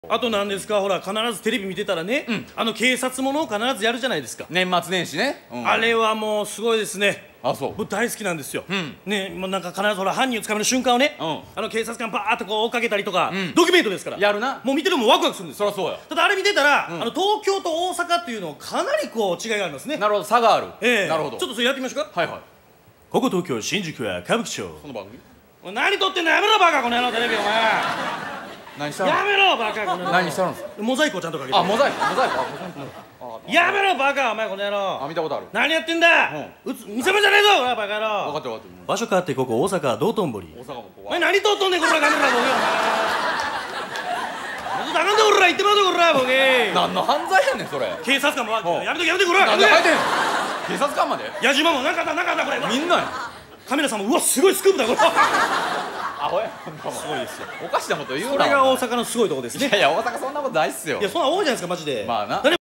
あと何ですか、ほら必ずテレビ見てたらね、警察ものを必ずやるじゃないですか。 年末年始ね、 あれはもうすごいですね。 あ、そう。 僕大好きなんですよ。ね、もうなんか必ずほら犯人を捕まえる瞬間をね、警察官バーッとこう追っかけたりとか、ドキュメントですからやるな。 もう見ててもワクワクするんですよ。 そりゃそうや。 ただあれ見てたら、東京と大阪っていうのかなりこう違いがありますね。 なるほど、差がある。なるほど。 ちょっとそれやってみましょうか。 はいはい。 ここ東京新宿は歌舞伎町。 その番組何撮ってんの、やめろバカこの野郎テレビお前。 何したの？ やめろバカこの野郎。 何したんですか？ モザイクをちゃんとかけて。 あ、モザイク。 やめろバカお前この野郎。 あ、見たことある。 何やってんだ。見せ場じゃねえぞほらバカ野郎。 分かってる分かってる。 場所変わってここ大阪道頓堀。 大阪もここ。 お前何撮っとんねんこらカメラボケお前。ちょっとあかんでおら言ってまうぞこらボケ。 何の犯罪やねんそれ。 警察官もやめとけやめてこら。 なんで入ってんの？警察官まで？ 矢島もなんかあったなんかあったこれ。 みんなや。 カメラさんもうわすごいスクープだこれ。 アホや。 すごいですよ。 おかしなこと言うな。 これが大阪のすごいとこですね。 いやいや、大阪そんなことないっすよ。 いやそんな多いじゃないですかマジで。 まあな。